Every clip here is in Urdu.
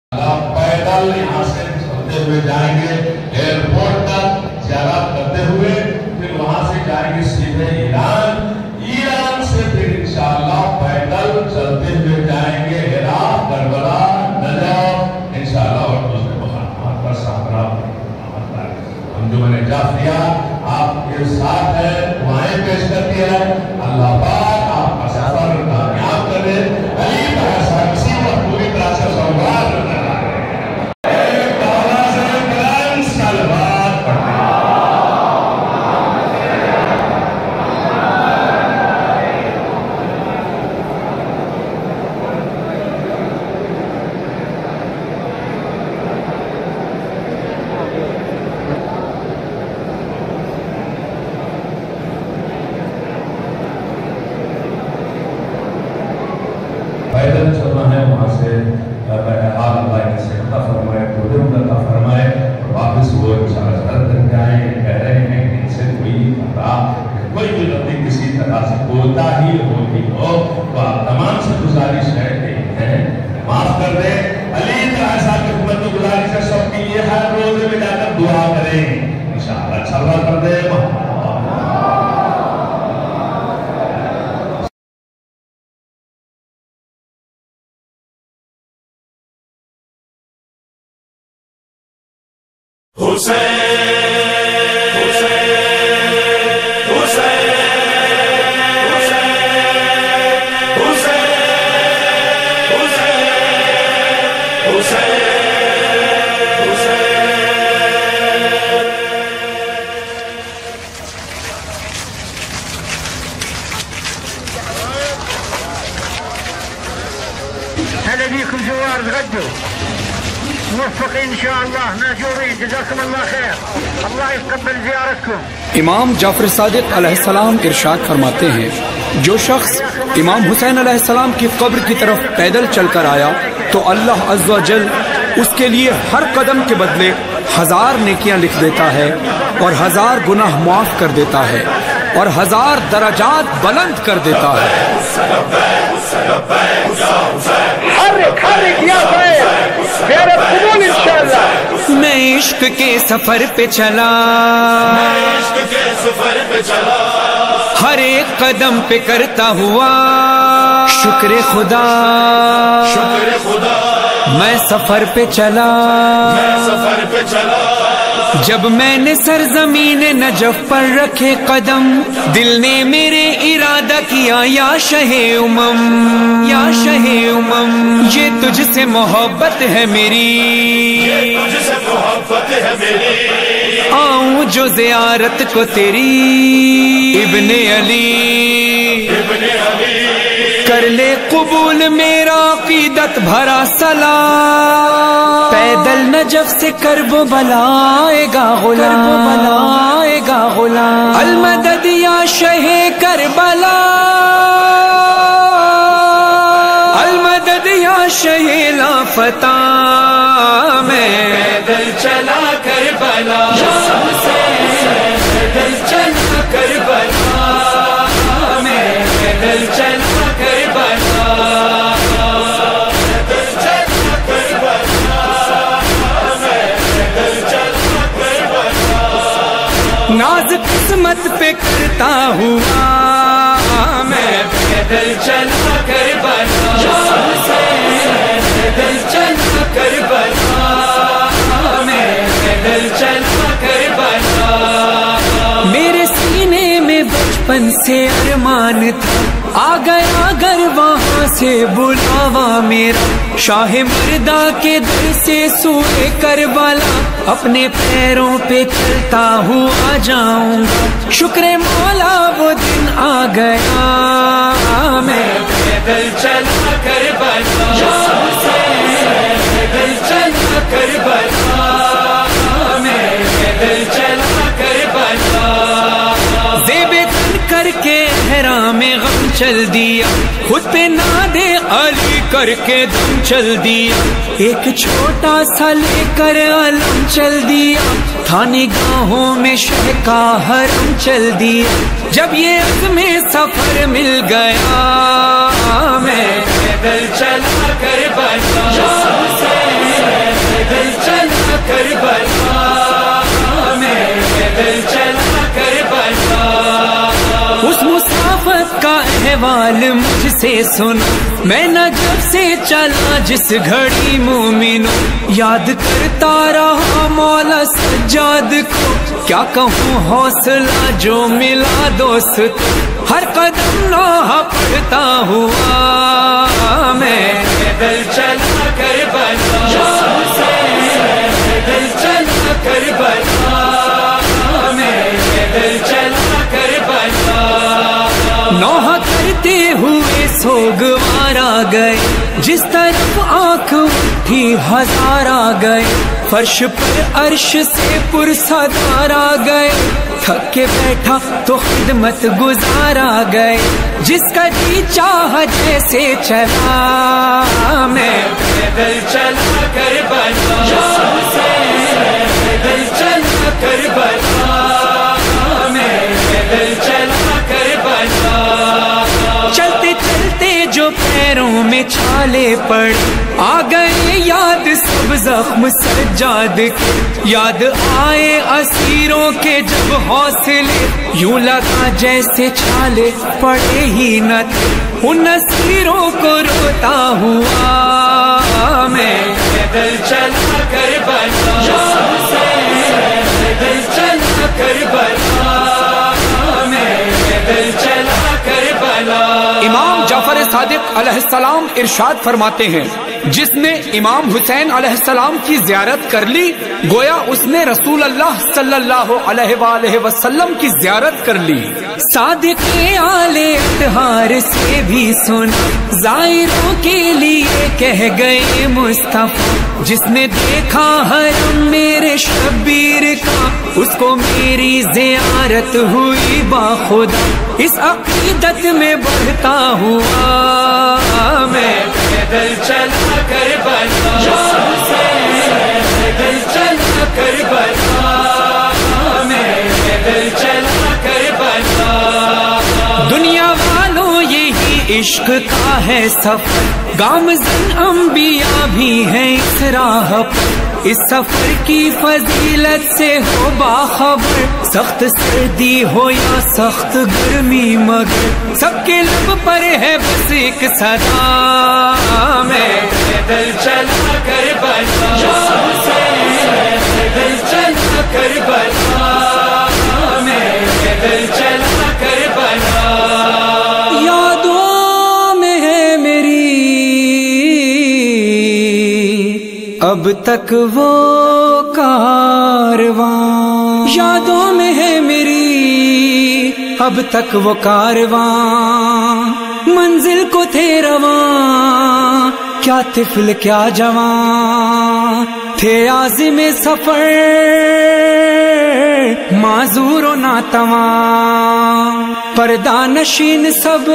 पैदल यहाँ से चलते हुए जाएंगे एयरपोर्ट तक ज़ियारत करते हुए, फिर वहाँ से जाएंगे सीधे ईरान से फिर इंशाअल्लाह पैदल चलते हुए जाएंगे इराक, करबला, नजफ इंशाअल्लाह और दूसरे मकामात पर सामरा। हम जो मैंने जाफिया आपके साथ है, दुआएं पेश करती है, अल्लाह पाक आपका सफर कामयाब करे। अली का किसी वक्त पूरी तरह से सवाल पैदल चलना है, वहाँ से अल्लाह इनसे अता फरमाए, खुद अता फरमाए और वापस वो इंशाअल्लाह करके आए। कह रहे हैं कि इनसे कोई खता, कोई भी गलती किसी तरह से होता ही होती हो तो आप तमाम से गुजारिश है कि माफ कर दे। अली ऐसा खिदमत की गुजारिश है सबकी, ये हर रोज में जाकर दुआ करें इंशाअल्लाह अच्छा कर दे। هلا بيكم زوار تغدوا موفقين ان شاء الله، ماجورين، جزاكم الله خير، الله يتقبل زيارتكم۔ امام جعفر صادق علیہ السلام ارشاد فرماتے ہیں، جو شخص امام حسین علیہ السلام کی قبر کی طرف پیدل چل کر آیا تو اللہ عز و جل اس کے لیے ہر قدم کے بدلے 1000 نیکیاں لکھ دیتا ہے اور 1000 گناہ معاف کر دیتا ہے اور 1000 درجات بلند کر دیتا ہے۔ میں عشق کے سفر پہ چلا، ہر ایک قدم پہ کرتا ہوا شکر خدا، میں سفر پہ چلا، جب میں نے سرزمین نجف پر رکھے قدم، دل نے میرے ارادہ کیا یا شہ امم، یا شہ امم، یہ تجھ سے محبت ہے میری، آؤں جو زیارت کو تیری ابن علی، کر لے قبول میرا عقیدت بھرا سلام، پیدل نجف سے کرب و بلا آئے گا غلام، کرب و بلا آئے گا غلام، المدد یا شہ کربلا، المدد یا شہ لافتہ، میں پیدل چلا کربلا، پیدل چلا کربلا، میں پیدل چلا کربلا، پیدل چلا کربلا، میں پیدل چلا کربلا، ناز قسمت پہ کرتا ہوا میں پیدل چلا کربلا، پیدل چلا کربلا، میں پیدل چلا کربلا، میرے سینے میں بچپن سے ارمان تھا، آ گیا اگر وہاں سے بلاوا میرا، شاہ مردہ کے در سے سوئے کربلا، اپنے پیروں پہ چلتا ہوا جاؤں گا، شکر مولا وہ دن آ گیا، میں پیدل چلا کربلا، پیدل چلا کربلا، میں پیدل چلا کربلا، زیب تن کر کے احرام غم چل دیا، خود پہ ناد علی کر کے دم چل دیا، ایک چھوٹا سا لے کر علم چل دیا، تھا نگاہوں میں شہ کا حرم چل دیا، جب یہ عزم سفر مل گیا میں پیدل چلا کربلا، احوال مجھ سے سن، میں نہ جب سے چلا جس گھڑی مومنوں، یاد کرتا رہا مولا سجاد کو، کیا کہوں حوصلہ جو ملا دوست، ہر قدم نوحہ پڑھتا ہوا میں پیدل چلا کربلا، پیدل چلا کربلا، میں پیدل چلا کربلا، نوحہ کرتے ہوئے سوگوار آ گئے، جس طرف آنکھ اٹھی ہزار آ گئے، فرش پر عرش سے پرصدار آ گئے، تھک کے بیٹھا تو خدمت گزار آ گئے، جس کا جی چاہ جیسے چلا میں پیدل چلا کربلا، پیدل چلا کربلا، میں پیدل چلا کربلا، چلتے چلتے جو پیروں میں چھالے پڑے، آ گئے یاد سب زخم سجاد کے، یاد آئے اسیروں کے جب حوصلے، یوں لگا جیسے چھالے پڑے ہی نہ تھے، ان اسیروں کو روتا ہوا میں پیدل چلا کربلا، پیدل چلا کربلا، میں پیدل چلا کربلا۔ امام جعفر صادق علیہ السلام ارشاد فرماتے ہیں، جس نے امام حسین علیہ السلام کی زیارت کر لی گویا اس نے رسول اللہ صلی اللہ علیہ وآلہ وسلم کی زیارت کر لی۔ صادق آل اطہار سے بھی سن، زائروں کے لیے کہہ گئے مصطفیٰ، جس نے دیکھا حرم میرے شبیر کا، اس کو میری زیارت ہوئی باخدا، اس عقیدت میں بڑھتا ہوا میں پیدل چلا کربلا، پیدل چلا کربلا، میں پیدل چلا کربلا۔ دنیا والوں یہی عشق کا ہے سفر، گامزن انبیاء بھی ہیں اس راہ پر، اس سفر کی فضیلت سے ہو باخبر، سخت سردی ہو یا سخت گرمی مگر سب کے لب پر ہے بس ایک صدا میں پیدل چلا کربلا، پیدل چلا کربلا، میں پیدل چلا کربلا۔ یادوں میں ہے میری اب تک وہ کارواں، یادوں میں ہے میری اب تک وہ کارواں، منزل کو تھے رواں، کیا طفل کیا جوان، تھے عازم سفر معذور و ناتواں، پردہ نشین سب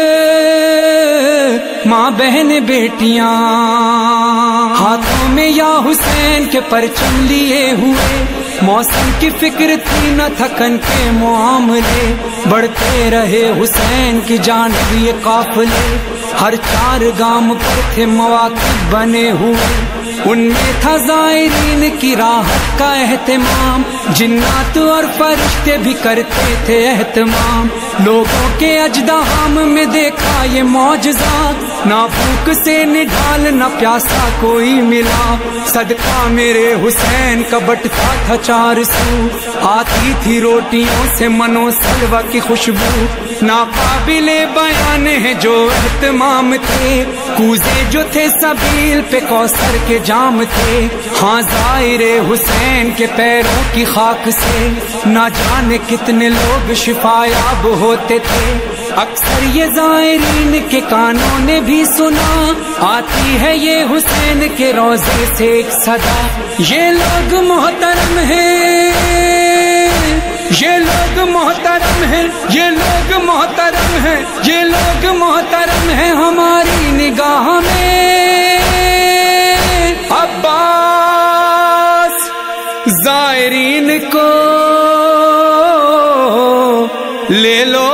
ماں بہن بیٹیاں، ہاتھوں میں یا حسین کے پرچم لیے ہوئے، موسم کی فکر تھی نہ تھکن کے معاملے، بڑھتے رہے حسین کی جانب یہ قافلے، ہر چار گام پر تھے مواقف بنے ہوئے، ان میں تھا زائرین کی راحت کا اہتمام، جنات اور فرشتے بھی کرتے تھے اہتمام، لوگوں کے اجدہام میں دیکھا یہ معجزہ، نہ بھوک سے نڈھال نہ پیاسا کوئی ملا، صدقہ میرے حسین کا بٹتا تھا چار سو، آتی تھی روٹیوں سے منو سلوہ کی خوشبو، ناقابل بیان ہے جو اہتمام تھے، کوزے جو تھے سبیل پہ کوثر کے جام تھے، ہاں زائر حسین کے پیروں کی خاک سے نہ جانے کتنے لوگ شفایاب ہوتے تھے، اکثر یہ زائرین کے کانوں نے بھی سنا، آتی ہے یہ حسین کے روضے سے ایک صدا، یہ لوگ محترم ہیں، یہ لوگ محترم ہیں، یہ لوگ محترم ہیں، یہ لوگ محترم ہیں ہماری نگاہ میں، عباس زائرین کو لے لو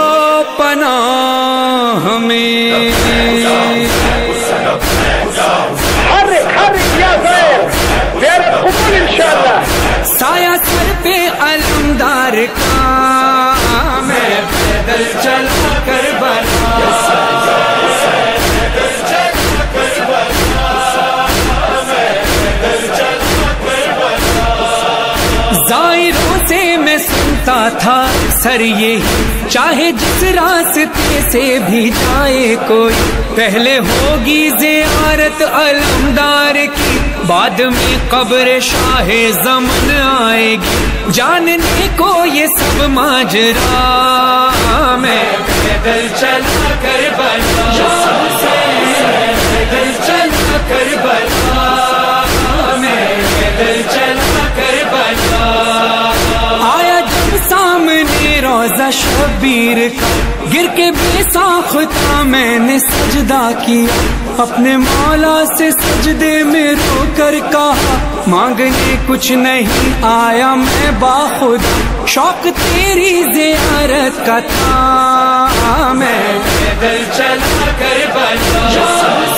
پناہ میں، سایہ سر پہ علمدار کا، میں پیدل چلا کربلا، تھا سر یہی، چاہے جس راستے سے بھی جائے کوئی، پہلے ہوگی زیارت علمدار کی، بعد میں قبر شاہ زمن آئے گی، جاننے کو یہ سب ماجرا میں پیدل چلا کربلا، پیدل چلا کربلا، میں پیدل چلا کربلا، آیا جب سامنے روضہ شبیر کا، گر کے بے ساختہ میں نے سجدہ کیا، اپنے مولا سے سجدے میں رو کر کہا، مانگنے کچھ نہیں آیا میں باخدا، شوق تیری زیارت کا تھا، میں پیدل چلا کربلا،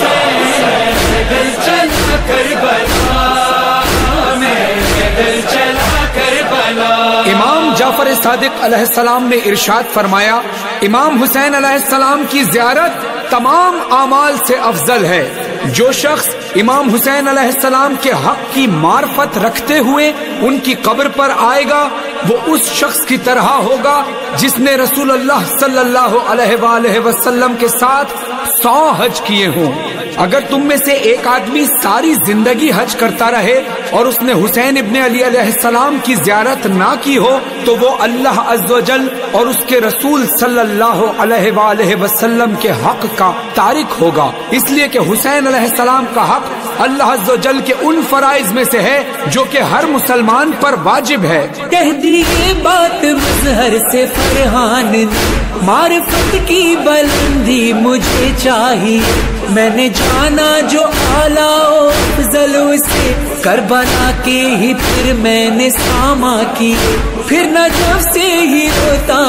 پیدل چلا کربلا، میں پیدل چلا کربلا۔ امام جعفر صادق علیہ السلام نے ارشاد فرمایا، امام حسین علیہ السلام کی زیارت تمام اعمال سے افضل ہے۔ جو شخص امام حسین علیہ السلام کے حق کی معرفت رکھتے ہوئے ان کی قبر پر آئے گا، وہ اس شخص کی طرح ہوگا جس نے رسول اللہ صلی اللہ علیہ وآلہ وسلم کے ساتھ 100 حج کیے ہوں۔ اگر تم میں سے ایک آدمی ساری زندگی حج کرتا رہے اور اس نے حسین ابن علی علیہ السلام کی زیارت نہ کی ہو تو وہ اللہ عز و جل اور اس کے رسول صلی اللہ علیہ وآلہ وسلم کے حق کا تارک ہوگا، اس لیے کہ حسین علیہ السلام کا حق اللہ عز و جل کے ان فرائض میں سے ہے جو کہ ہر مسلمان پر واجب ہے۔ کہہ دی یہ بات مظہر سے فرحان نے، معرفت کی بلندی مجھے چاہیے، میں نے جانا جو اعلیٰ و افضل سے، کربلا کے ہی پھر میں نے ساما کی، پھر نجف سے ہی روتا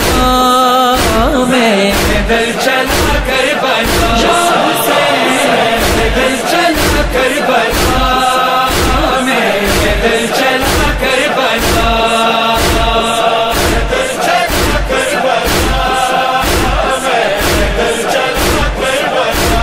ہوا میں پیدل چلا کربلا، پیدل چلا کربلا، میں پیدل چلا کربلا، پیدل چلا کربلا، میں پیدل چلا کربلا۔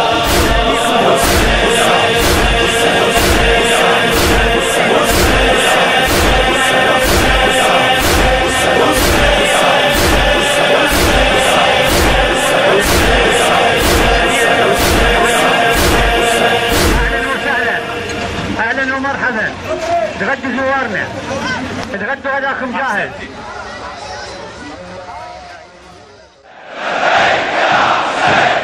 اهلا ومرحبا، تغدوا زوارنا، تغدوا هذاكم جاهز.